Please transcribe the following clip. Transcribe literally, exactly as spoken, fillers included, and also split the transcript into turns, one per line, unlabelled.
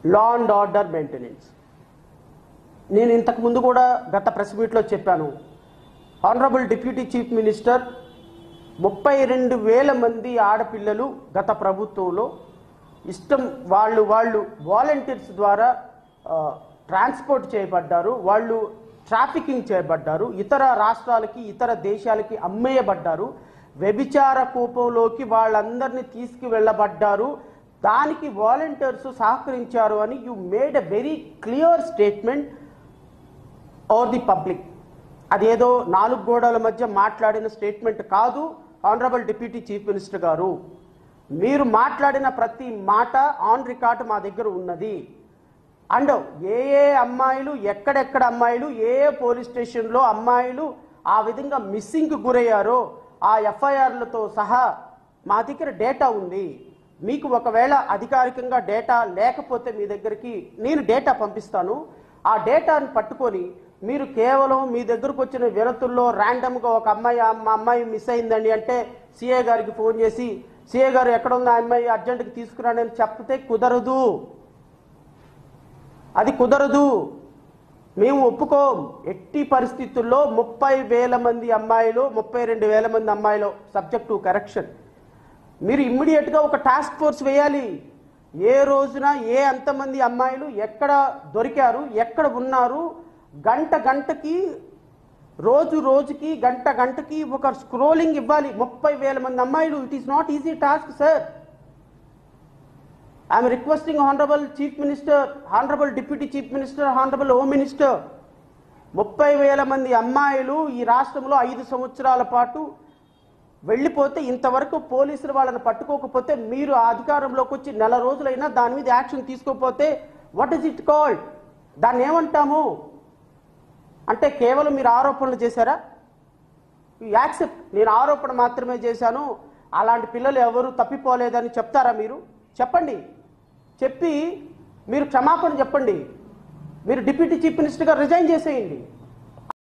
Law and order maintenance. నేను ఇంతకు ముందు కూడా గత ప్రెస్ మీట్లో చెప్పాను, ఆనరబుల్ డిప్యూటీ చీఫ్ మినిస్టర్ ముప్పై రెండు వేల మంది ఆడపిల్లలు గత ప్రభుత్వంలో ఇష్టం వాళ్ళు వాళ్ళు వాలంటీర్స్ ద్వారా ట్రాన్స్పోర్ట్ చేయబడ్డారు, వాళ్ళు ట్రాఫికింగ్ చేయబడ్డారు, ఇతర రాష్ట్రాలకి ఇతర దేశాలకి అమ్మేయబడ్డారు, వ్యభిచార కూపంలోకి వాళ్ళందరినీ తీసుకువెళ్ళబడ్డారు. దానికి వాలంటీర్స్ సహకరించారు అని you made a very clear statement are the public. అదేదో నాలుగు గోడల మధ్య మాట్లాడిన స్టేట్మెంట్ కాదు. ఆనరబుల్ డిప్యూటీ చీఫ్ మినిస్టర్ గారు, మీరు మాట్లాడిన ప్రతి మాట ఆన్ రికార్డ్ మా దగ్గర ఉన్నది. అండ్ ఏ ఏ అమ్మాయిలు ఎక్కడెక్కడ అమ్మాయిలు ఏ ఏ పోలీస్ స్టేషన్లో అమ్మాయిలు ఆ విధంగా మిస్సింగ్కి గురయ్యారో ఆ ఎఫ్ఐఆర్లతో సహా మా దగ్గర డేటా ఉంది. మీకు ఒకవేళ అధికారికంగా డేటా లేకపోతే మీ దగ్గరికి నేను డేటా పంపిస్తాను. ఆ డేటాను పట్టుకొని మీరు కేవలం మీ దగ్గరకు వచ్చిన వినతుల్లో ర్యాండమ్గా ఒక అమ్మాయి మా అమ్మాయి మిస్ అయిందండి అంటే సిఏ గారికి ఫోన్ చేసి సిఏ గారు ఎక్కడ ఉన్న అమ్మాయి అర్జెంట్కి తీసుకురానని చెప్తే కుదరదు, అది కుదరదు. మేము ఒప్పుకోం. ఎట్టి పరిస్థితుల్లో ముప్పై వేల మంది అమ్మాయిలు ముప్పై రెండు వేల మంది అమ్మాయిలు సబ్జెక్ట్ టు కరెక్షన్. మీరు ఇమ్మీడియట్గా ఒక టాస్క్ ఫోర్స్ వేయాలి. ఏ రోజున ఏ అంతమంది అమ్మాయిలు ఎక్కడ దొరికారు, ఎక్కడ ఉన్నారు, గంట గంటకి రోజు రోజుకి గంట గంటకి ఒక స్క్రోలింగ్ ఇవ్వాలి. ముప్పై వేల మంది అమ్మాయిలు, it is not easy task sir. I'm requesting honourable chief minister, honourable deputy chief minister, honourable home minister, ముప్పై వేల మంది అమ్మాయిలు ఈ రాష్ట్రంలో ఐదు సంవత్సరాల పాటు వెళ్ళిపోతే ఇంతవరకు పోలీసులు వాళ్ళని పట్టుకోకపోతే మీరు అధికారంలోకి వచ్చి నెల రోజులైనా దాని మీద యాక్షన్ తీసుకోకపోతే వాట్ ఈస్ ఇట్ కాల్డ్? దాన్ని ఏమంటాము? అంటే కేవలం మీరు ఆరోపణలు చేశారా? యాక్సెప్ట్, నేను ఆరోపణ మాత్రమే చేశాను, అలాంటి పిల్లలు ఎవరు తప్పిపోలేదని చెప్తారా? మీరు చెప్పండి. చెప్పి మీరు క్షమాపణ చెప్పండి. మీరు డిప్యూటీ చీఫ్ మినిస్టర్గా రిజైన్ చేసేయండి.